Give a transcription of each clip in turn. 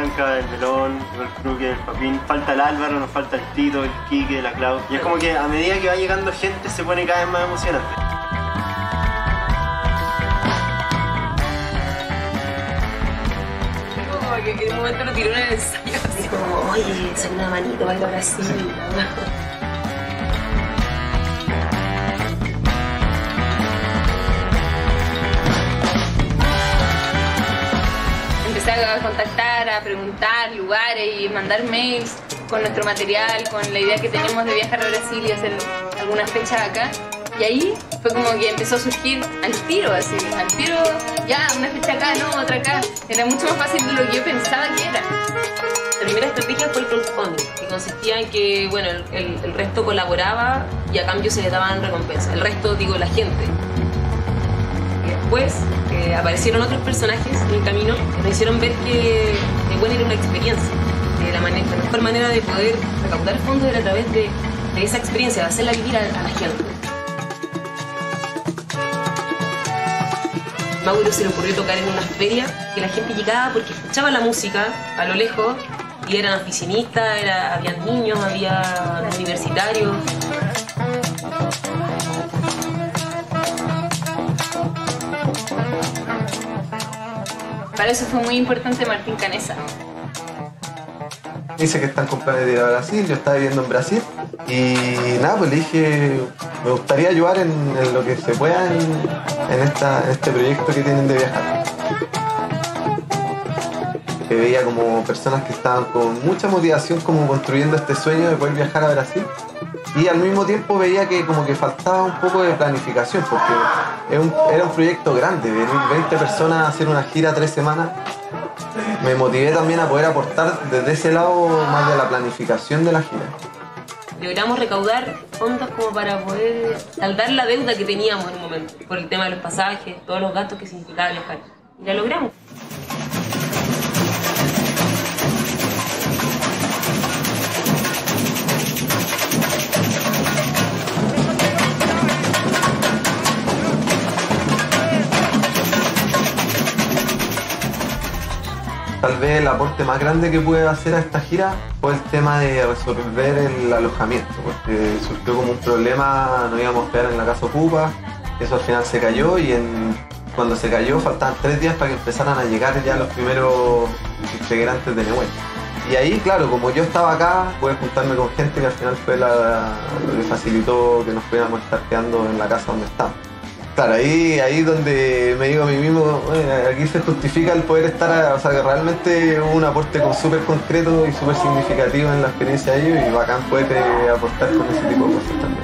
Franca, el Melón, el Cruque, el Papín. Falta el Álvaro, nos falta el Tito, el Quique, la Clau. Y es como que a medida que va llegando gente se pone cada vez más emocionante. Como que en un momento lo tiró en el ensayo. Así como, oye, soy una manito para ir a Brasil. Empecé a contactar, a preguntar lugares y mandar mails con nuestro material, con la idea que teníamos de viajar a Brasil y hacer alguna fecha acá. Y ahí fue como que empezó a surgir al tiro, así, al tiro, ya, una fecha acá, no, otra acá. Era mucho más fácil de lo que yo pensaba que era. La primera estrategia fue el crowdfunding, que consistía en que, bueno, el resto colaboraba y a cambio se les daban recompensas. El resto, digo, la gente. Y después aparecieron otros personajes en el camino que nos hicieron ver que bueno, era una experiencia. La mejor manera de poder recaudar fondos era a través de esa experiencia, de hacerla vivir a la gente. A Mauro se le ocurrió tocar en una feria que la gente llegaba porque escuchaba la música a lo lejos y eran oficinistas, había niños, había universitarios. Para eso fue muy importante Martín Canesa. Dice que están con planes de ir a Brasil, yo estaba viviendo en Brasil y nada, pues le dije, me gustaría ayudar en lo que se pueda en este proyecto que tienen de viajar. Que veía como personas que estaban con mucha motivación como construyendo este sueño de poder viajar a Brasil y al mismo tiempo veía que como que faltaba un poco de planificación porque era un proyecto grande, venir 20 personas a hacer una gira 3 semanas. Me motivé también a poder aportar desde ese lado más de la planificación de la gira. Logramos recaudar fondos como para poder saldar la deuda que teníamos en un momento, por el tema de los pasajes, todos los gastos que significaba viajar. Y la logramos. Tal vez el aporte más grande que pude hacer a esta gira fue el tema de resolver el alojamiento, porque surgió como un problema, nos íbamos a quedar en la casa ocupa, eso al final se cayó y cuando se cayó faltaban 3 días para que empezaran a llegar ya los primeros integrantes de Nehuel. Y ahí, claro, como yo estaba acá, pude juntarme con gente que al final fue lo que facilitó que nos pudiéramos estar quedando en la casa donde estamos. Claro, ahí donde me digo a mí mismo, aquí se justifica el poder estar, o sea que realmente hubo un aporte súper concreto y súper significativo en la experiencia de ellos y bacán poder aportar con ese tipo de cosas también.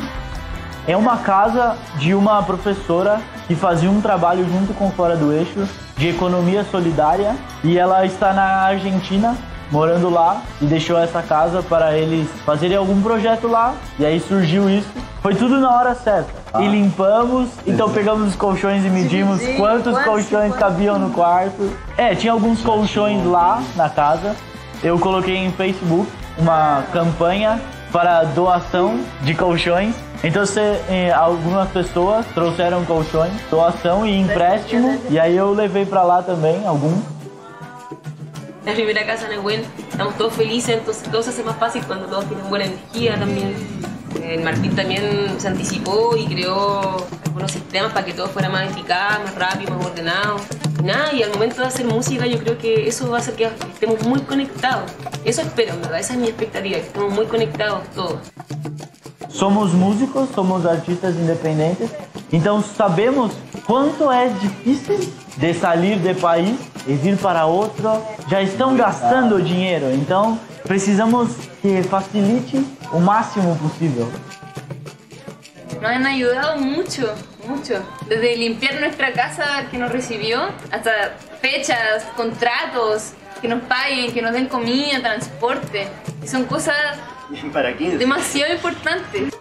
É uma casa de uma professora que fazia um trabalho junto com Fora do Eixo de economia solidária e ela está na Argentina, morando lá, e deixou essa casa para eles fazerem algum projeto lá, e aí surgiu isso. Foi tudo na hora certa. E limpamos, então pegamos os colchões e medimos quantos colchões cabiam no quarto. Tinha alguns colchões lá na casa. Eu coloquei em Facebook uma campanha para doação de colchões. Então algumas pessoas trouxeram colchões, doação e empréstimo, e aí eu levei para lá também alguns. La primera casa en Nehuel, estamos todos felices, entonces todo se hace más fácil cuando todos tienen buena energía también. El Martín también se anticipó y creó algunos sistemas para que todo fuera más eficaz, más rápido, más ordenado. Y al momento de hacer música yo creo que eso va a hacer que estemos muy conectados. Eso espero, en verdad, esa es mi expectativa, que estemos muy conectados todos. Somos músicos, somos artistas independentes, então sabemos quanto é difícil de sair do país e vir para outro. Já estão gastando dinheiro, então precisamos que facilite o máximo possível. Nos han ayudado mucho, mucho. Desde limpiar nuestra casa que nos recibió, hasta fechas, contratos, que nos paguen, que nos den comida, transporte. Y son cosas demasiado importantes.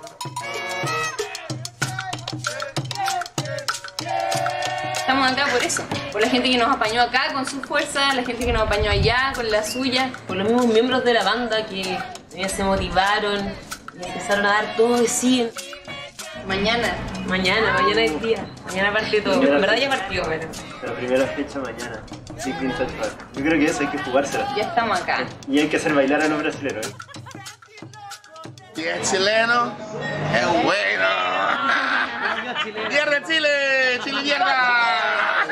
Estamos acá por eso, por la gente que nos apañó acá con su fuerza, la gente que nos apañó allá con la suya. Por los mismos miembros de la banda que se motivaron y empezaron a dar todo de sí. Mañana es el día. Mañana parte todo. En verdad ya partió, pero... La primera fecha mañana. Sí, vintage rap. Yo creo que eso hay que jugársela. Ya estamos acá. Y hay que hacer bailar a los brasileños, ¿eh? Si es chileno, es bueno. ¡Mierda, Chile! ¡Chile, mierda!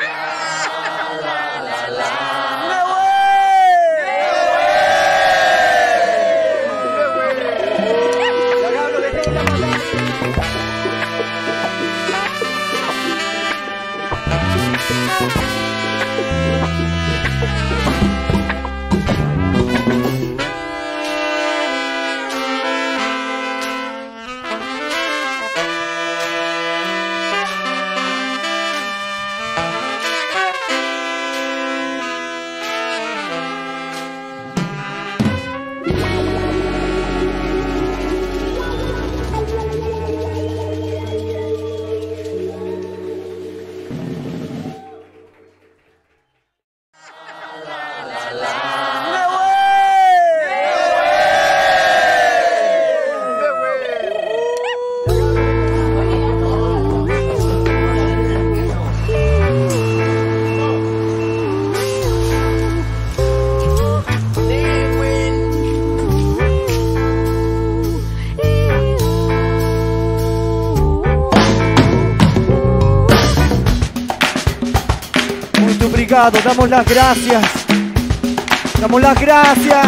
Obrigado, damos las gracias. Damos las gracias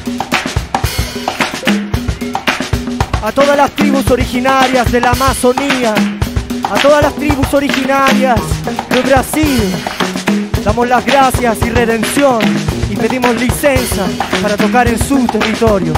a todas las tribus originarias de la Amazonía, a todas las tribus originarias de Brasil. Damos las gracias y redención y pedimos licencia para tocar en su territorio.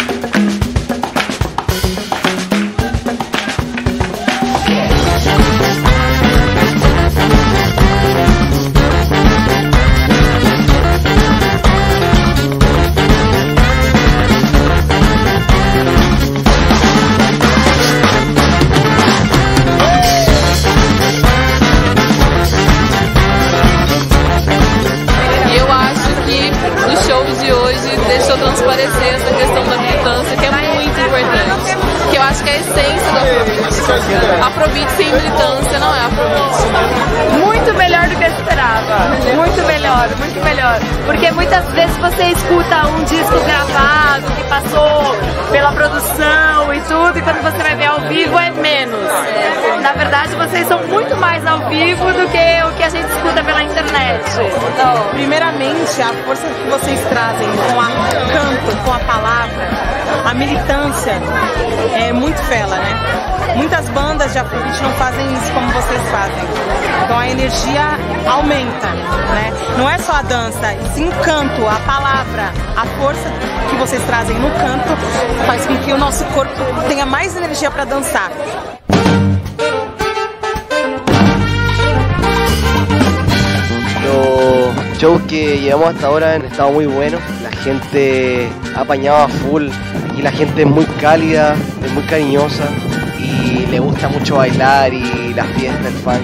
Transparecer essa questão da militância, que é muito importante, que eu acho que é a essência da Afrobeat. Afrobeat sem militância não é Afrobeat. Muito melhor do que eu esperava, muito melhor, porque muitas vezes você escuta um disco gravado, que passou pela produção e tudo, e quando você vai ver ao vivo é menos. Na verdade, vocês são muito mais ao vivo do que o que a gente escuta pela internet. Então, primeiramente, a força que vocês trazem com a canto, com a palavra, a militância é muito fela, né? Muitas bandas de Afrobeat não fazem isso como vocês fazem. Então a energia aumenta, né? Não é só a dança, e sim o canto, a palavra, a força que vocês trazem no canto faz com que o nosso corpo tenha mais energia para dançar. Los shows que llevamos hasta ahora han estado muy buenos, la gente ha apañado a full, aquí la gente es muy cálida, es muy cariñosa y le gusta mucho bailar y la fiesta, el funk.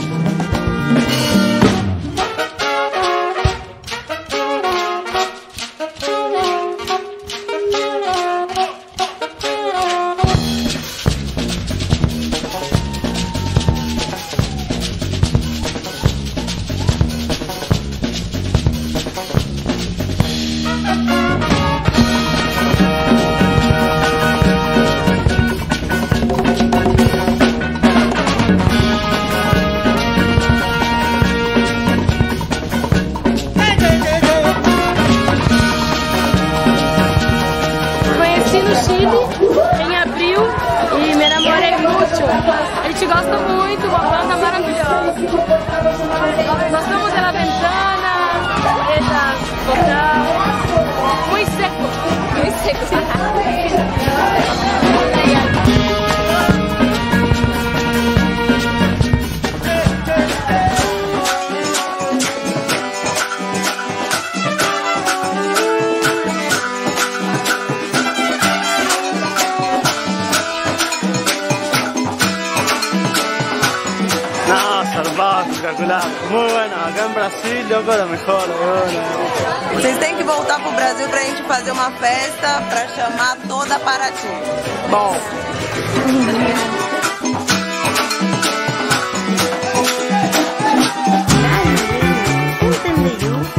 Em abril e me enamorei muito. A gente gosta muito, uma banda maravilhosa. Gostamos da ventana, essa vocal. Muito seco. Muito seco. Espectacular, muy buena, acá en Brasil yo creo mejor. Vocês têm que voltar pro Brasil pra gente fazer uma festa pra chamar toda Paraty. Bom. Entendeu?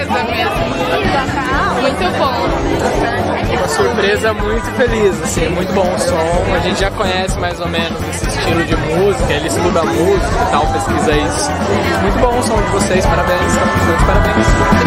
surpresa mesmo. Muito bom. Uma surpresa muito feliz, assim, muito bom o som. A gente já conhece mais ou menos esse estilo de música, ele estuda música e tal, pesquisa isso. Muito bom o som de vocês, parabéns, parabéns.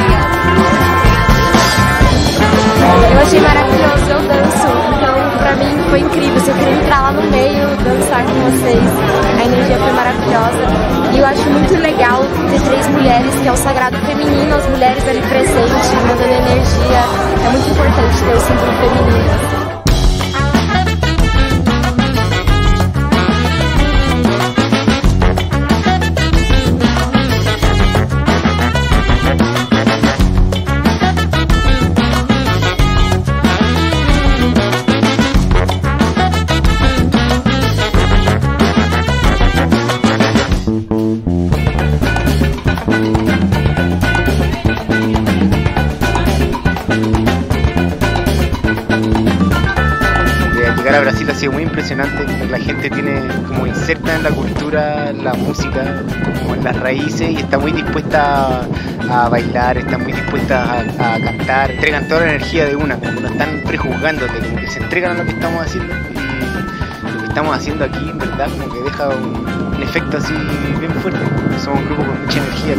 Eu achei maravilhoso, eu danço, então pra mim foi incrível, eu queria entrar lá no meio, dançar com vocês, a energia foi maravilhosa. E eu acho muito legal ter 3 mulheres, que é o sagrado feminino, as mulheres ali presentes, mandando energia, é muito importante ter o símbolo feminino. Llegar a Brasil ha sido muy impresionante. La gente tiene como inserta en la cultura la música, como en las raíces, y está muy dispuesta a bailar, está muy dispuesta a cantar. Entregan toda la energía de una, como no están prejuzgándote, como que se entregan a lo que estamos haciendo. Y lo que estamos haciendo aquí, en verdad, como que deja un efecto así bien fuerte. Somos un grupo con mucha energía.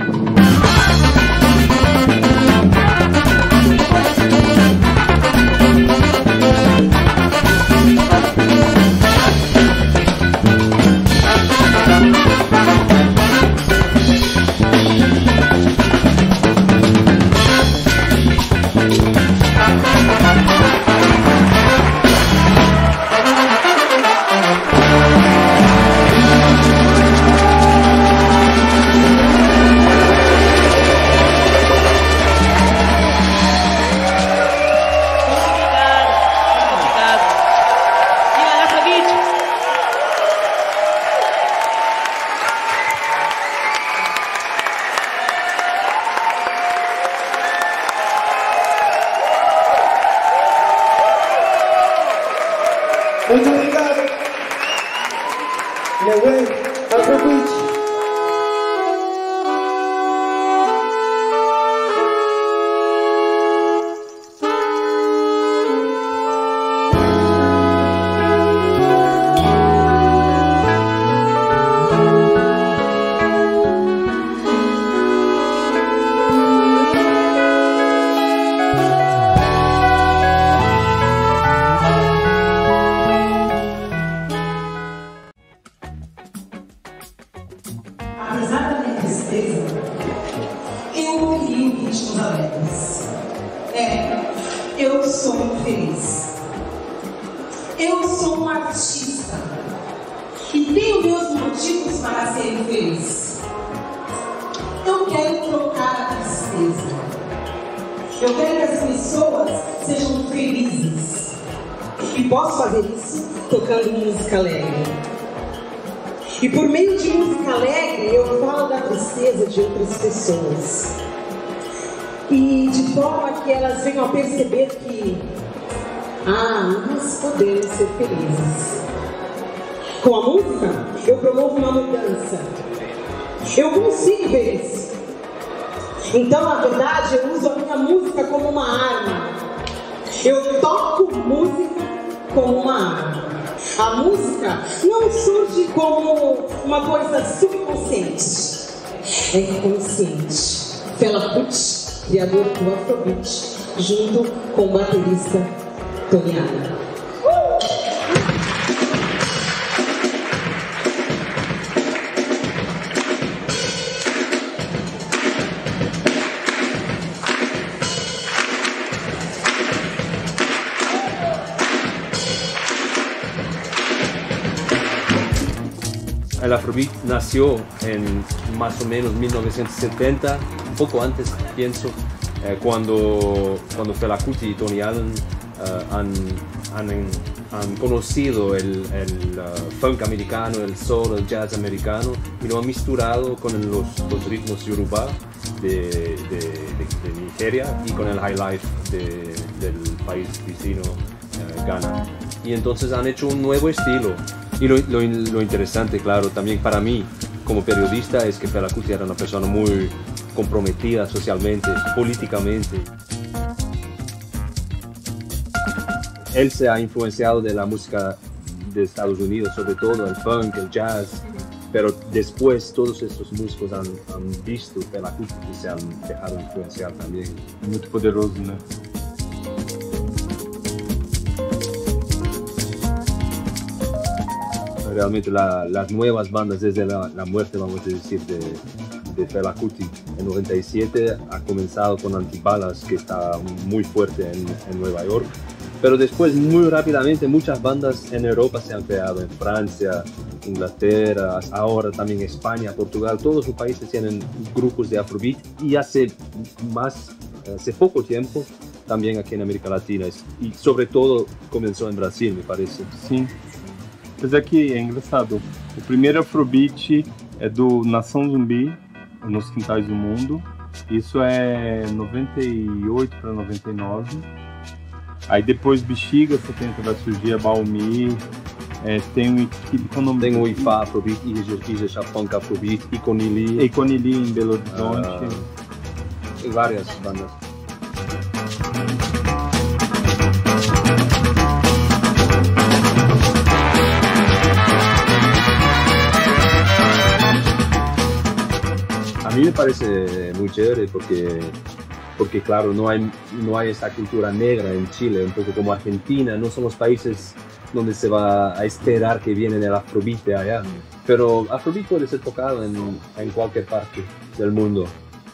Muito obrigado. Lewin, Afrobeat. Apesar da minha tristeza, eu não queria ritmos alegres. Eu sou muito feliz. Eu sou um artista e tenho meus motivos para ser feliz. Eu quero trocar a tristeza. Eu quero que as pessoas sejam felizes. E posso fazer isso tocando música alegre. E por meio de música alegre, eu falo da tristeza de outras pessoas. E de forma que elas venham a perceber que, nós podemos ser felizes. Com a música, eu promovo uma mudança. Eu consigo ver isso. Então, na verdade, eu uso a minha música como uma arma. Eu toco música como uma arma. A música não surge como uma coisa subconsciente, é consciente. Fela Kuti, criador do Afrobeat, junto com o baterista Tony Allen. El Afrobeat nació en más o menos 1970, un poco antes pienso, cuando Fela Kuti y Tony Allen han conocido el funk americano, el soul, el jazz americano, y lo han misturado con los ritmos yoruba de Nigeria y con el high life del país vecino, Ghana. Y entonces han hecho un nuevo estilo. Y lo interesante, claro, también para mí como periodista es que Fela Kuti era una persona muy comprometida socialmente, políticamente. Él se ha influenciado de la música de Estados Unidos, sobre todo el funk, el jazz, pero después todos estos músicos han visto Fela Kuti y se han dejado influenciar también. Muy poderoso, ¿no? Realmente las nuevas bandas desde la muerte, vamos a decir, de Fela Kuti en 97 ha comenzado con Antibalas, que está muy fuerte en Nueva York. Pero después, muy rápidamente, muchas bandas en Europa se han creado, en Francia, Inglaterra, ahora también España, Portugal, todos los países tienen grupos de Afrobeat y hace poco tiempo también aquí en América Latina y sobre todo comenzó en Brasil, me parece. Sim, mas aqui é engraçado, o primeiro Afrobeat é do Nação Zumbi, Nos Quintais do Mundo, isso é 98 para 99. Aí depois Bexiga 70 vai surgir a Baumi, tem o IFA Afrobeat, Ija Funk Afrobeat, Iconili em Belo Horizonte, várias bandas. A mí me parece muy chévere porque claro, no hay esa cultura negra en Chile, un poco como Argentina, no somos países donde se va a esperar que viene el Afrobeat de allá, pero Afrobeat puede ser tocado en cualquier parte del mundo.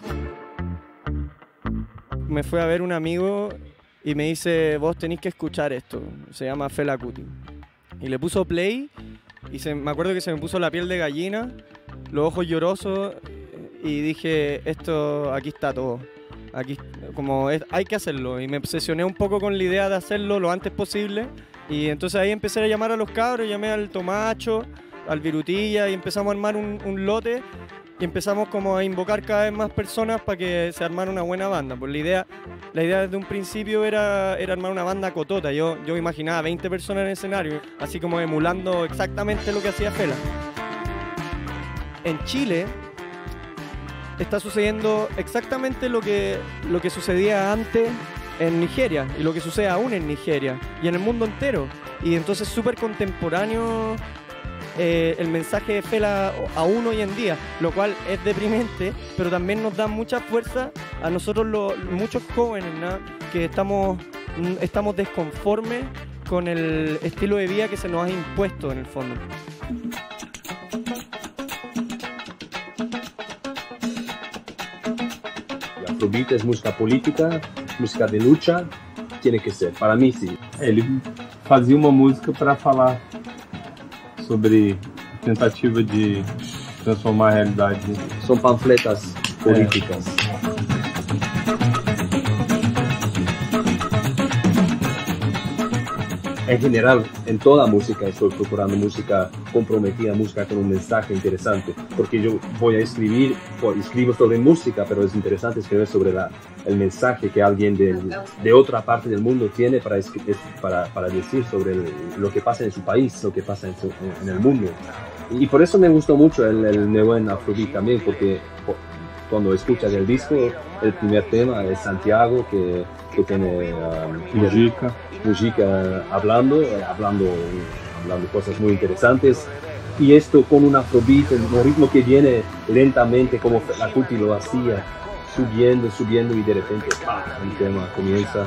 Me fue a ver un amigo y me dice, vos tenés que escuchar esto, se llama Fela Kuti. Y le puso play y me acuerdo que se me puso la piel de gallina, los ojos llorosos y dije, aquí está todo. Aquí hay que hacerlo y me obsesioné un poco con la idea de hacerlo lo antes posible y entonces ahí empecé a llamar a los cabros, llamé al Tomacho, al Virutilla y empezamos a armar un lote y empezamos como a invocar cada vez más personas para que se armara una buena banda. Pues la idea desde un principio era armar una banda cotota, yo imaginaba 20 personas en el escenario, así como emulando exactamente lo que hacía Fela. En Chile está sucediendo exactamente lo que sucedía antes en Nigeria y lo que sucede aún en Nigeria y en el mundo entero. Y entonces súper contemporáneo el mensaje de Fela aún hoy en día, lo cual es deprimente, pero también nos da mucha fuerza a nosotros muchos jóvenes, ¿no? Que estamos desconformes con el estilo de vida que se nos ha impuesto en el fondo. Afrobeat es música política, música de lucha, tiene que ser, para mí sí. Ele fazia uma música para falar sobre a tentativa de transformar a realidade. São panfletas políticas. En general, en toda música estoy procurando música comprometida, música con un mensaje interesante, porque yo escribo sobre música, pero es interesante escribir sobre el mensaje que alguien de otra parte del mundo tiene para decir sobre lo que pasa en su país, lo que pasa en el mundo. Y por eso me gustó mucho el Neuen Afrobeat también, porque cuando escuchas el disco, el primer tema es Santiago, que tiene Mujica hablando cosas muy interesantes, y esto con un Afrobeat, un ritmo que viene lentamente como Fela Kuti lo hacía, subiendo y de repente el tema comienza.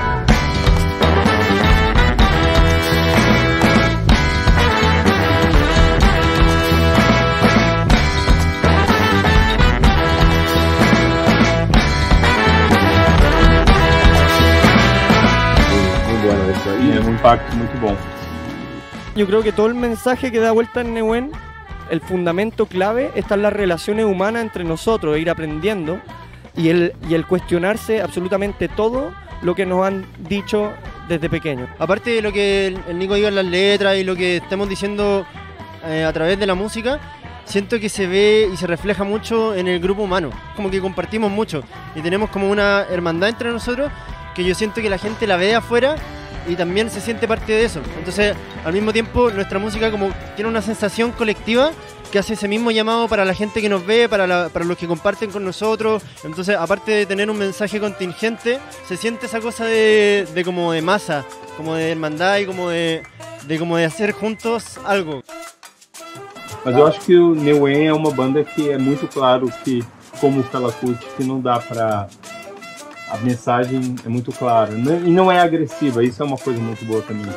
É um impacto muito bom. Yo creo que todo el mensaje que da vuelta en Neuen, el fundamento clave está en las relaciones humanas entre nosotros, ir aprendiendo y el cuestionarse absolutamente todo lo que nos han dicho desde pequeños. Aparte de lo que el Nico diga en las letras y lo que estamos diciendo a través de la música, siento que se ve y se refleja mucho en el grupo humano, como que compartimos mucho y tenemos como una hermandad entre nosotros que yo siento que la gente la ve de afuera y también se siente parte de eso. Entonces, al mismo tiempo, nuestra música como tiene una sensación colectiva que hace ese mismo llamado para la gente que nos ve, para los que comparten con nosotros. Entonces, aparte de tener un mensaje contingente, se siente esa cosa de como de masa, como de hermandad y como de hacer juntos algo. Mas eu acho que o Neuen é uma banda que é muito claro que, como o Fela Kuti, que não dá pra... A mensagem é muito clara e não é agressiva, isso é uma coisa muito boa também.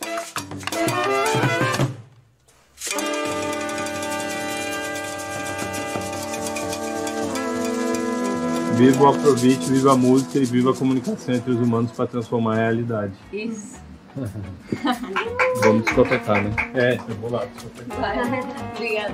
Viva o Afrobeat, viva a música e viva a comunicação entre os humanos para transformar a realidade. Isso. Vamos discotecar, né? Eu vou lá discotecar. Obrigada.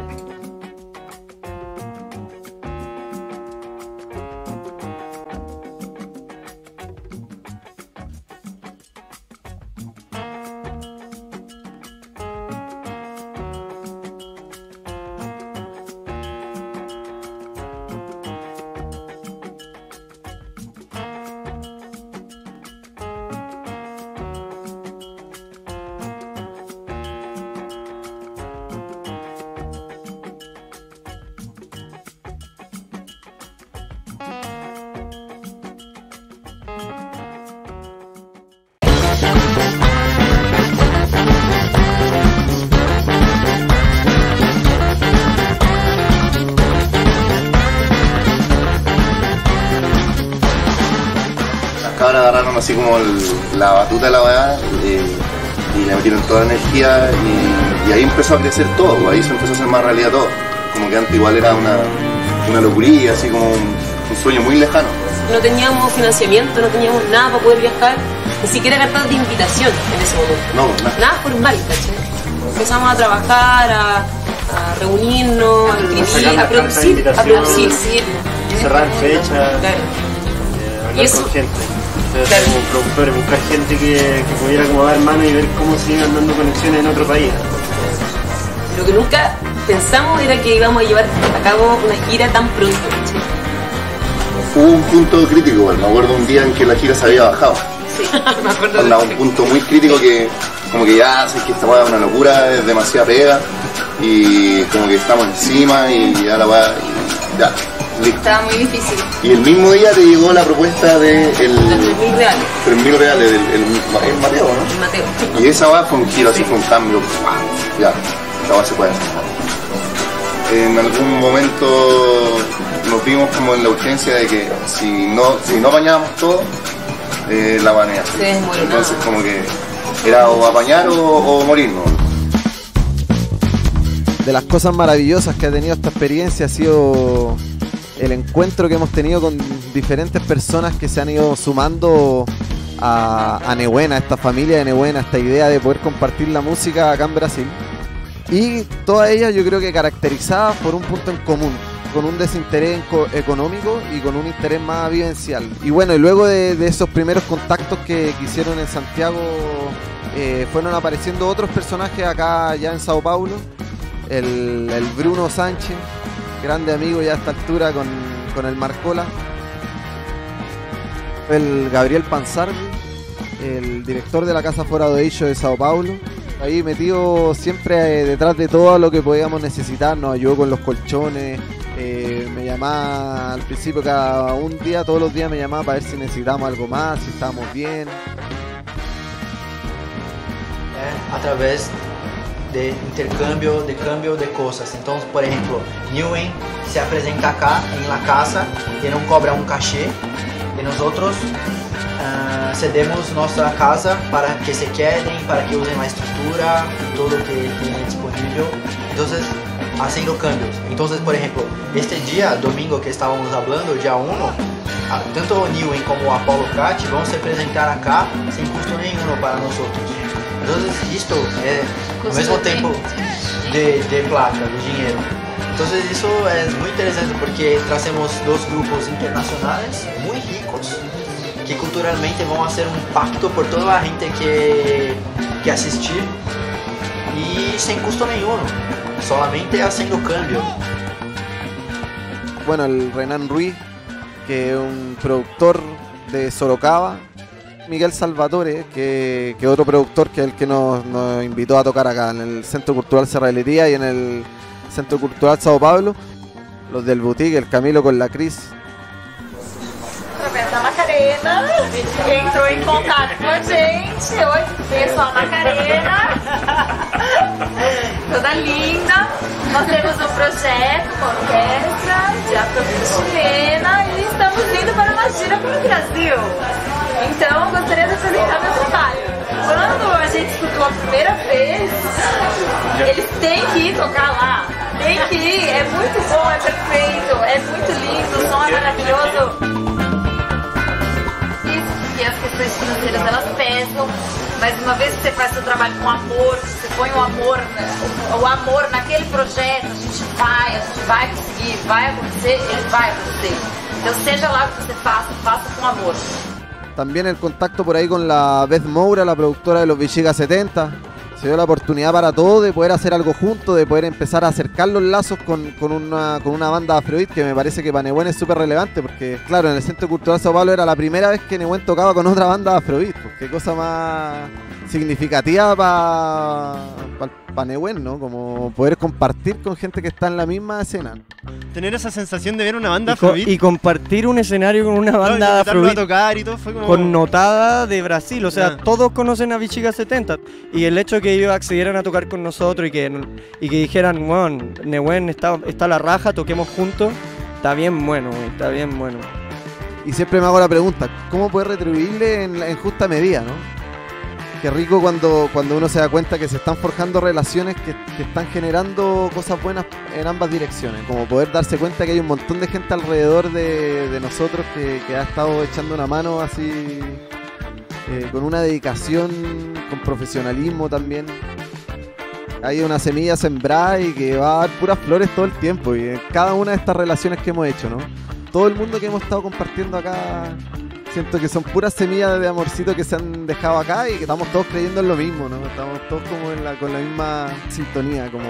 Ahora agarraron así como la batuta de la weá y le metieron toda la energía y ahí empezó a crecer todo, ahí se empezó a hacer más realidad todo. Como que antes igual era una locurilla, así como un sueño muy lejano. No teníamos financiamiento, no teníamos nada para poder viajar, ni siquiera cartas de invitación en ese momento. No, nada formal, ¿cachai? Empezamos a trabajar, a reunirnos, a escribir, a producir, sí. Cerrar fechas, y eso, con gente. Como productores, buscar gente que pudiera como dar mano y ver cómo se iban dando conexiones en otro país. Lo que nunca pensamos era que íbamos a llevar a cabo una gira tan pronto, ¿sí? Hubo un punto crítico, bueno, me acuerdo un día en que la gira se había bajado. Sí, me acuerdo. Andaba un punto muy crítico que como que ya sé que esta weá es una locura, es demasiada pega y como que estamos encima y ya la weá, ya. Listo. Estaba muy difícil. Y el mismo día te llegó la propuesta de los 3.000 reales. 3.000 reales el Mateo, ¿no? El Mateo. Y esa va fue un giro, así fue un cambio. Ya, la va se puede hacer. En algún momento nos vimos como en la urgencia de que si no apañábamos todo, la banea. Entonces como que era o apañar o morirnos. De las cosas maravillosas que ha tenido esta experiencia ha sido el encuentro que hemos tenido con diferentes personas que se han ido sumando a Neuen, a esta familia de Neuen, a esta idea de poder compartir la música acá en Brasil. Y todas ellas yo creo que caracterizadas por un punto en común, con un desinterés económico y con un interés más vivencial. Y bueno, y luego de esos primeros contactos que hicieron en Santiago, fueron apareciendo otros personajes acá ya en Sao Paulo. El Bruno Sánchez, grande amigo ya a esta altura con el Marcola. El Gabriel Panzardi, el director de la Casa Fora do Eixo de Sao Paulo. Ahí metido siempre detrás de todo lo que podíamos necesitar, nos ayudó con los colchones. Me llamaba al principio todos los días me llamaba para ver si necesitábamos algo más, si estábamos bien. A través de intercambio de cosas. Entonces, por ejemplo, Neuen se presenta acá en la casa y no cobra un caché y nosotros cedemos nuestra casa para que se queden, para que usen la estructura y todo lo que tiene disponible. Entonces, haciendo cambios. Entonces, por ejemplo, este día, domingo que estábamos hablando, día 1, tanto Neuen como Apollo Cat vão se presentar acá sin costo nenhum para nosotros. Entonces, esto es al mismo tiempo de plata, de dinero. Entonces, eso es muy interesante porque traemos dos grupos internacionales muy ricos que culturalmente van a hacer un pacto por toda la gente que asistir y sin costo nenhum, solamente haciendo cambio. Bueno, el Renan Ruiz, que es un productor de Sorocaba. Miguel Salvatore, que otro productor que es el que nos invitó a tocar acá en el Centro Cultural Serralería y en el Centro Cultural Sao Paulo, los del boutique, el Camilo con la Cris. Através da Macarena, entrou em contato com a gente. Oi, eu sou a Macarena, toda linda. Nós temos um projeto com orquestra de afrobeat chilena e estamos indo para uma gira pelo Brasil. Então, eu gostaria de apresentar meu trabalho. Quando a gente escutou a primeira vez, eles têm que ir tocar lá. Tem que ir, é muito bom, é perfeito, é muito lindo, o som é maravilhoso. E as questões financeiras, elas pesam, mas uma vez que você faz seu trabalho com amor, você põe o amor naquele projeto, a gente vai conseguir, vai acontecer, ele vai acontecer. Então seja lá o que você faça, faça com amor. También el contacto por ahí con la Beth Moura, la productora de los Vichiga 70. Se dio la oportunidad para todos de poder hacer algo juntos, de poder empezar a acercar los lazos con una banda de Afrobeat, que me parece que para Nehuen es súper relevante, porque claro, en el Centro Cultural Sao Paulo era la primera vez que Nehuen tocaba con otra banda de Afrobeat. Pues qué cosa más significativa para Nehuen, ¿no? Como poder compartir con gente que está en la misma escena. Tener esa sensación de ver una banda Afrobeat. Y compartir un escenario con una banda Afrobeat a tocar y todo fue como... connotada de Brasil. O sea, todos conocen a Vichiga 70. Y el hecho que ellos accedieran a tocar con nosotros y que dijeran, bueno, Nehuen está la raja, toquemos juntos, está bien bueno, está bien bueno. Y siempre me hago la pregunta, ¿cómo poder retribuirle en justa medida, no? Qué rico cuando uno se da cuenta que se están forjando relaciones que están generando cosas buenas en ambas direcciones. Como poder darse cuenta que hay un montón de gente alrededor de nosotros que ha estado echando una mano así, con una dedicación, con profesionalismo también. Hay una semilla sembrada y que va a dar puras flores todo el tiempo. Y en cada una de estas relaciones que hemos hecho, ¿no? Todo el mundo que hemos estado compartiendo acá... Siento que son puras semillas de amorcito que se han dejado acá y que estamos todos creyendo en lo mismo, ¿no? Estamos todos como con la misma sintonía, como...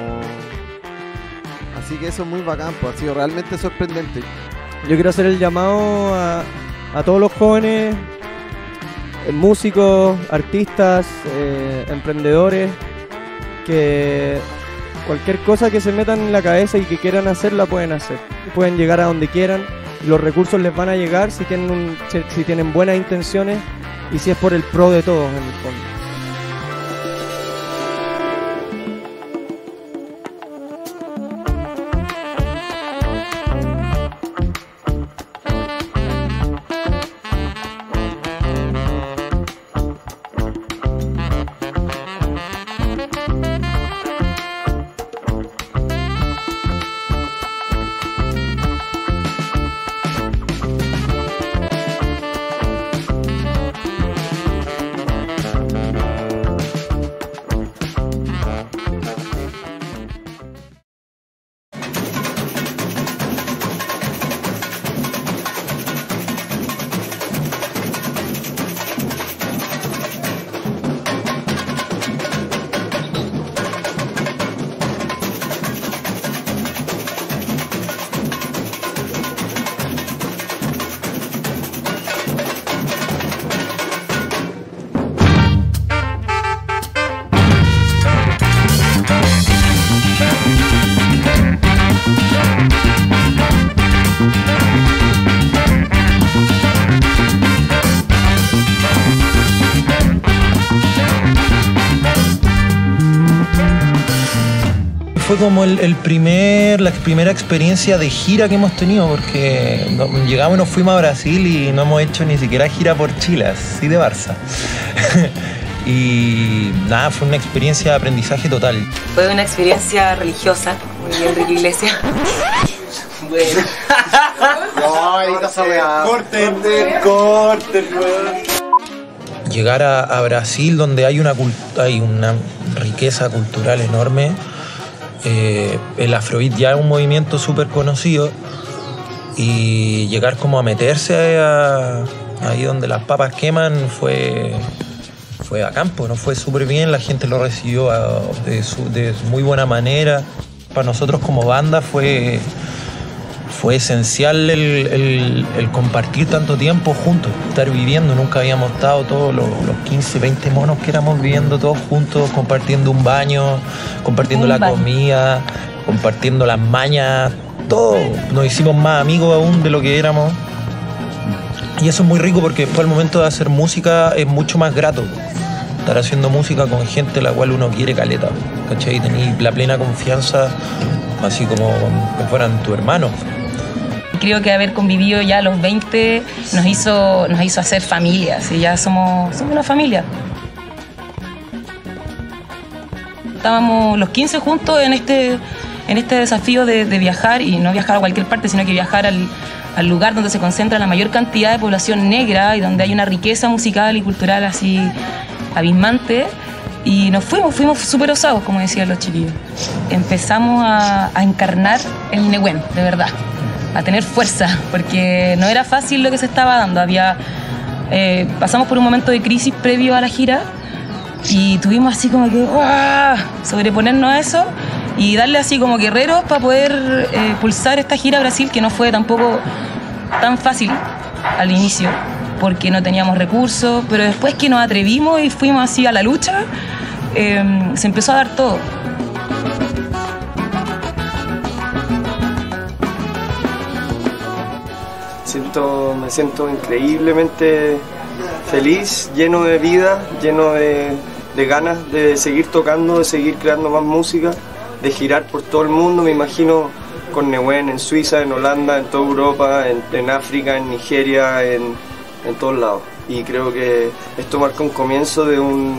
Así que eso es muy bacán, pues ha sido realmente sorprendente. Yo quiero hacer el llamado a todos los jóvenes, músicos, artistas, emprendedores, que cualquier cosa que se metan en la cabeza y que quieran hacer, la pueden hacer. Pueden llegar a donde quieran. Los recursos les van a llegar si tienen buenas intenciones y si es por el pro de todos en el fondo. Fue como la primera experiencia de gira que hemos tenido, porque llegamos y nos fuimos a Brasil y no hemos hecho ni siquiera gira por Chile, así de Barça. Y nada, fue una experiencia de aprendizaje total. Fue una experiencia religiosa, muy bien, Enrique Iglesias. Bueno. No, ahorita esa weá. Corte, Llegar a Brasil, donde hay una riqueza cultural enorme. El Afrobeat ya es un movimiento súper conocido y llegar como a meterse ahí donde las papas queman fue a campo, ¿no? Fue súper bien, la gente lo recibió de muy buena manera. Para nosotros como banda fue fue esencial el compartir tanto tiempo juntos, estar viviendo. Nunca habíamos estado todos los 15, 20 monos que éramos viviendo todos juntos, compartiendo un baño, compartiendo la comida, compartiendo las mañas, todo. Nos hicimos más amigos aún de lo que éramos. Y eso es muy rico porque después al momento de hacer música es mucho más grato. Estar haciendo música con gente la cual uno quiere caleta, ¿cachai? Tenés la plena confianza, así como que fueran tu hermano. Creo que haber convivido ya a los 20 nos hizo hacer familia, ¿sí? Ya somos una familia. Estábamos los 15 juntos en este desafío de viajar, y no viajar a cualquier parte, sino que viajar al lugar donde se concentra la mayor cantidad de población negra y donde hay una riqueza musical y cultural así abismante. Y nos fuimos súper osados, como decían los chiquillos. Empezamos a encarnar el Nehuen, de verdad, a tener fuerza, porque no era fácil lo que se estaba dando. Pasamos por un momento de crisis previo a la gira y tuvimos así como que sobreponernos a eso y darle así como guerreros para poder pulsar esta gira a Brasil, que no fue tampoco tan fácil al inicio porque no teníamos recursos, pero después que nos atrevimos y fuimos así a la lucha, se empezó a dar todo. Me siento increíblemente feliz, lleno de vida, lleno de ganas de seguir tocando, de seguir creando más música, de girar por todo el mundo. Me imagino con Nehuen en Suiza, en Holanda, en toda Europa, en África, en Nigeria, en todos lados. Y creo que esto marca un comienzo de una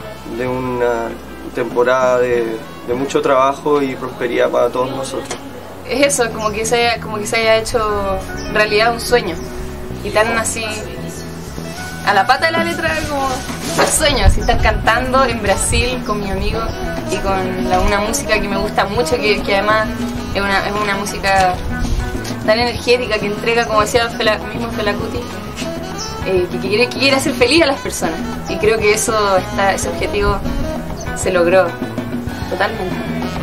temporada de mucho trabajo y prosperidad para todos nosotros. Es eso, como que se haya hecho realidad un sueño. Y tan así, a la pata de la letra, como el sueño, así estar cantando en Brasil con mi amigo y con una música que me gusta mucho, que además es una música tan energética, que entrega, como decía el mismo Fela Kuti, que quiere hacer feliz a las personas. Y creo que ese objetivo se logró totalmente.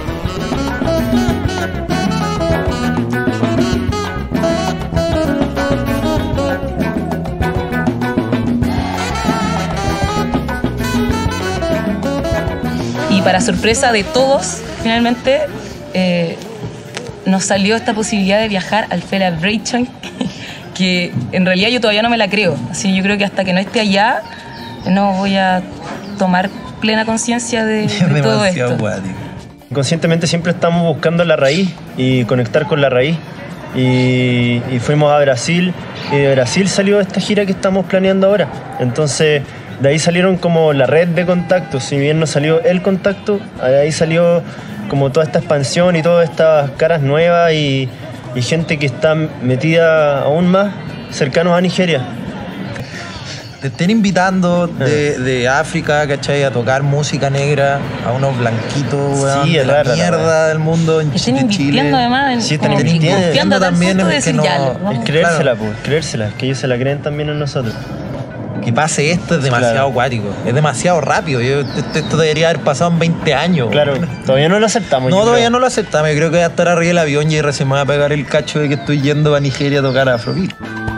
Y para sorpresa de todos, finalmente nos salió esta posibilidad de viajar al Celebration, que en realidad yo todavía no me la creo. Así, yo creo que hasta que no esté allá no voy a tomar plena conciencia de todo esto. Inconscientemente siempre estamos buscando la raíz y conectar con la raíz. Y fuimos a Brasil, y de Brasil salió esta gira que estamos planeando ahora. Entonces, de ahí salieron como la red de contactos. Si bien no salió el contacto, de ahí salió como toda esta expansión y todas estas caras nuevas y gente que está metida aún más cercanos a Nigeria. Te estén invitando de África, ¿cachai? A tocar música negra a unos blanquitos, weón, sí, de la mierda del mundo en Chile. Además, sí, están invirtiendo también en que no... Es creérsela, pues, creérsela, que ellos se la creen también en nosotros. Que pase esto es demasiado acuático, es demasiado rápido. Esto debería haber pasado en 20 años. Claro, todavía no lo aceptamos. No, todavía no lo aceptamos. Yo creo que voy a estar arriba del avión y recién me va a pegar el cacho de que estoy yendo a Nigeria a tocar Afrobeat.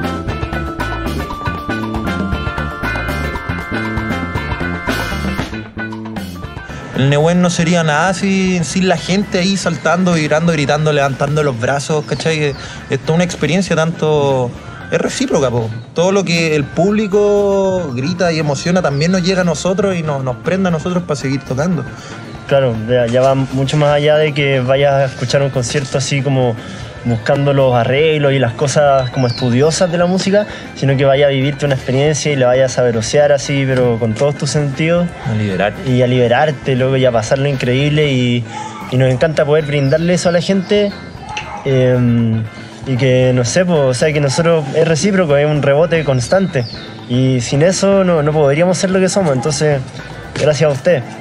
El Nehuen no sería nada sin la gente ahí saltando, vibrando, gritando, levantando los brazos, ¿cachai? Es toda una experiencia tanto... Es recíproca, po. Todo lo que el público grita y emociona también nos llega a nosotros y nos prende a nosotros para seguir tocando. Claro, ya va mucho más allá de que vayas a escuchar un concierto así como buscando los arreglos y las cosas como estudiosas de la música, sino que vayas a vivirte una experiencia y la vayas a saborear así, pero con todos tus sentidos. A liberarte. Y a liberarte, luego ya pasarlo increíble y nos encanta poder brindarle eso a la gente. Y que, no sé, pues, o sea, que nosotros es recíproco, es un rebote constante. Y sin eso no podríamos ser lo que somos. Entonces, gracias a usted.